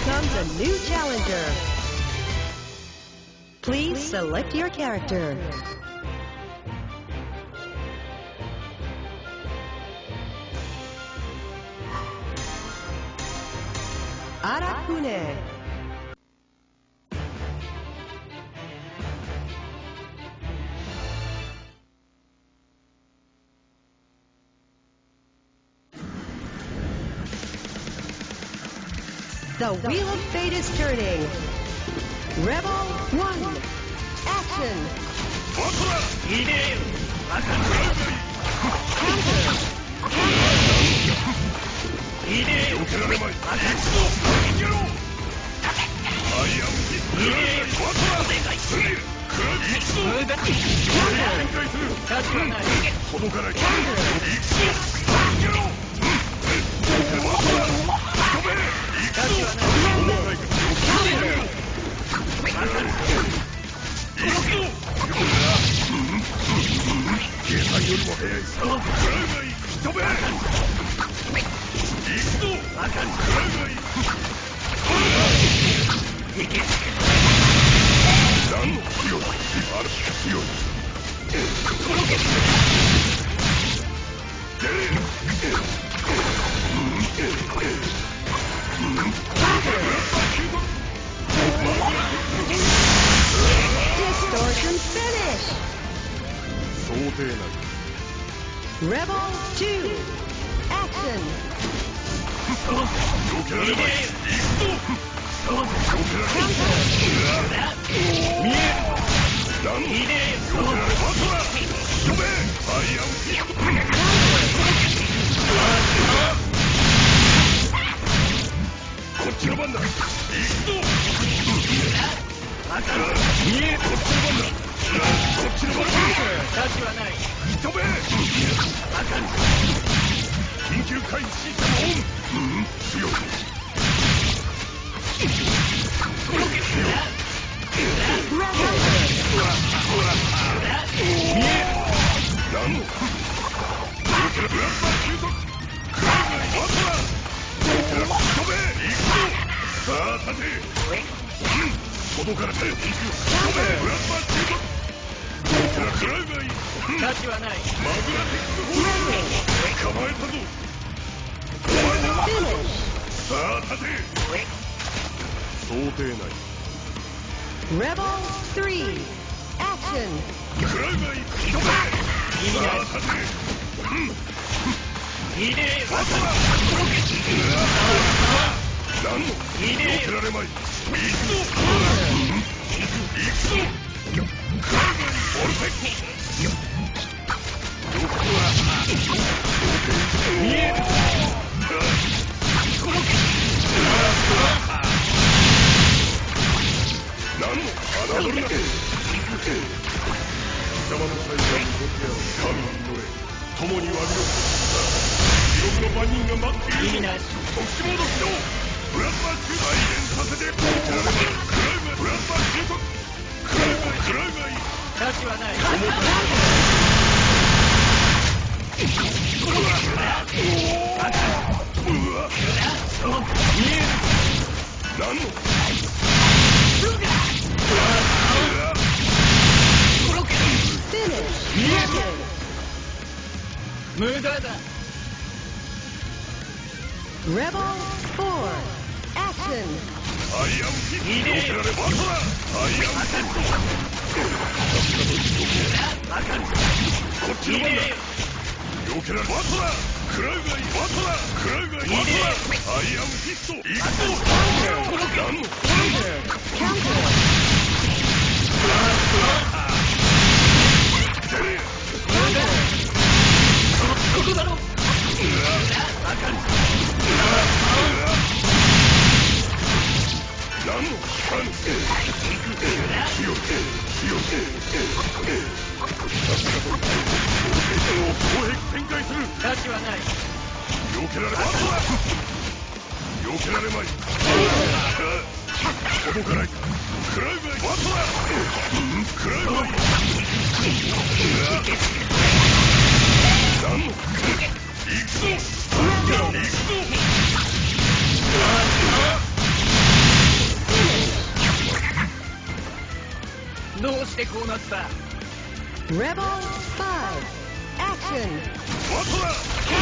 comes a new challenger. Please select your character. Arafune. The wheel of fate is turning. Rebel 1, action! Counter! Distortion finish! Rebel 2, action! Rebel 3, action! Rebel 4, action! うしてこうなった。 Rebel 5 Action バトラー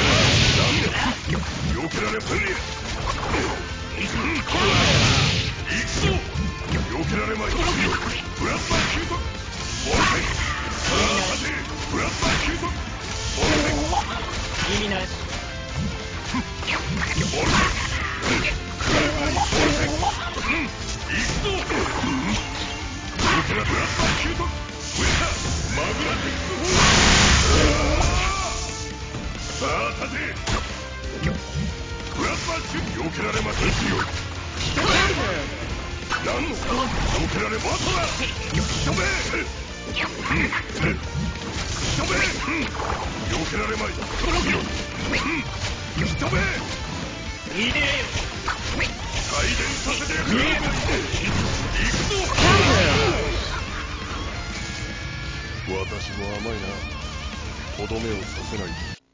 避けられプリア行くぞ避けられまいプラズマ急速ボルテイさあ立てプラズマ急速ボルテイ意味なし。 ボルテイクライマーにボルテイ行くぞ避けられプラズマ急速ウェタマグナティックさあ立てプラズマ急避けられませんよ何の避けられバトラーしとめしとめ避けられまいしとめいいね。 帯電させてくれ行くぞ私も甘いなとどめをさせない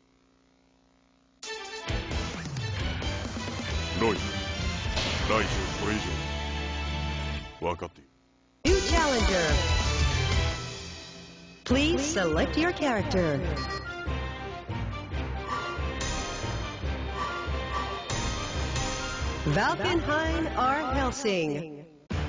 ロイ大丈夫これ以上分かっている New challenger. Please select your character. Valkenhayn R. Helsing.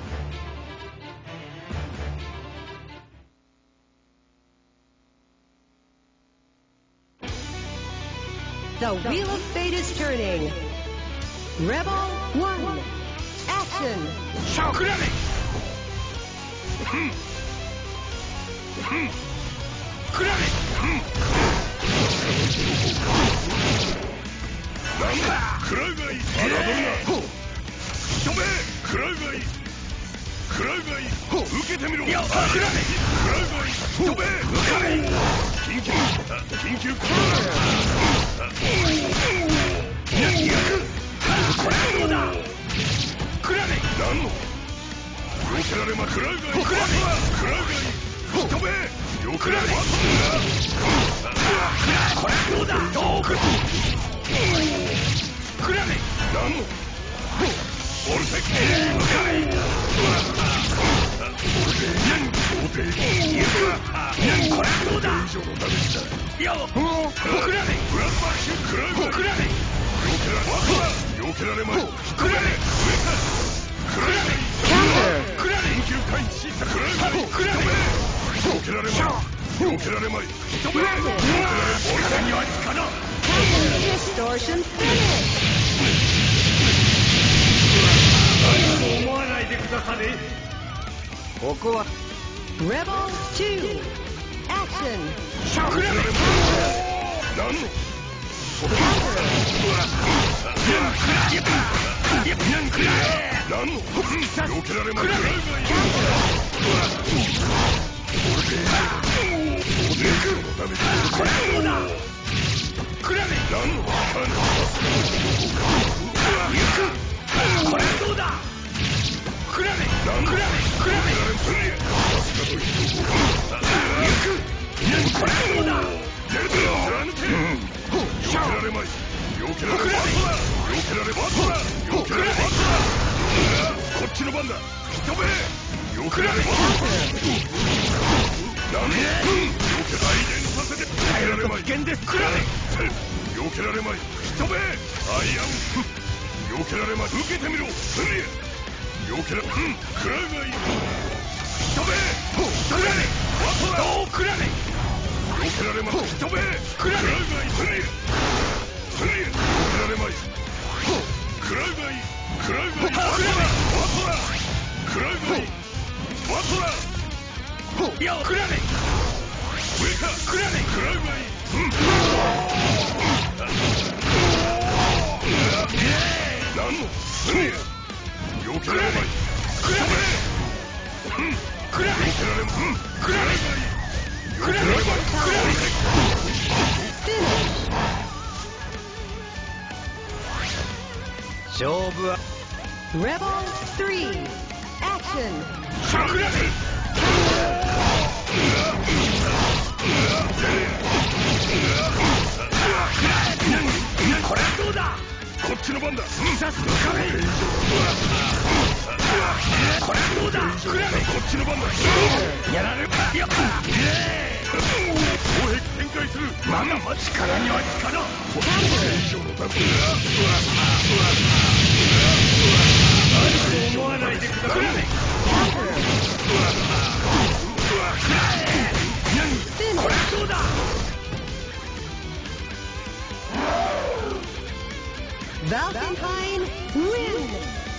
The Wheel of Fate is turning. Rebel 1 Action. しゃくらめ。くらめ。 なんだ食らうがいい侮るなしとめ食らうがいい食らうがいい受けてみろ食らうがいいしとめ緊急ここれはどうだ。くらめ。 何の避けられま食らうがいい食らうがいいしとめ避けられまこれはどうだ。どうくらめ。 何のオルテクこれはどうだ。 以上のダメージだよっくらめ。 プラズマシュ食らうがいいくらめ。 避けられまいしとめ食らうがいいくらめ。 緊急回避食らうがいい避けられまい避けられまいしとめ避けられ俺にはつかな Distortion finish. 思わないでくだされ。ここは Rebel 2 Action. しゃくらめ。 何の何の避けられまい食らうがいいこれはどうだ。くらめ。 何のこれはどうだ。くらめ。くらめ。くらめ。これはどうだ。 避けられまい避けられバトラ避けられバトラ避けられバトラこっちの番だ人め避けられバトラ何避け帯電させて避けられまい危険です。くらめ。 避けられまい人めアイアン避けられまい受けてみろスリエ避けられ食らうがいい人めくらめ。 バトラどうくらめ。 避けられまい人め食らうがいいスリエ避けられまい食らうがいい食らうがいいバトラ食らうがいいバトラよくらめ。 上かくらめ。 食らうがいい何のスリエ避けられまいくらめ。くらめ。 避けられまいくらめ。 避けられまい勝負は Rebel 3 Action. しゃくらめ。これはどうだ。 こっちの番だ刺すのかめ。これはどうだ。 こっちの番だ。やらればよっ攻撃展開する。まだま力には力。これ以上のダメだ。何と思わないでください。これはどうだ。 Valkenheim win!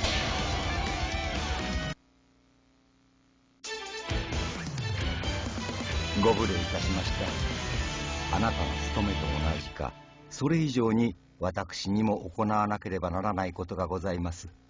ご無礼いたしました。あなたの務めと同じか、それ以上に私にも行わなければならないことがございます。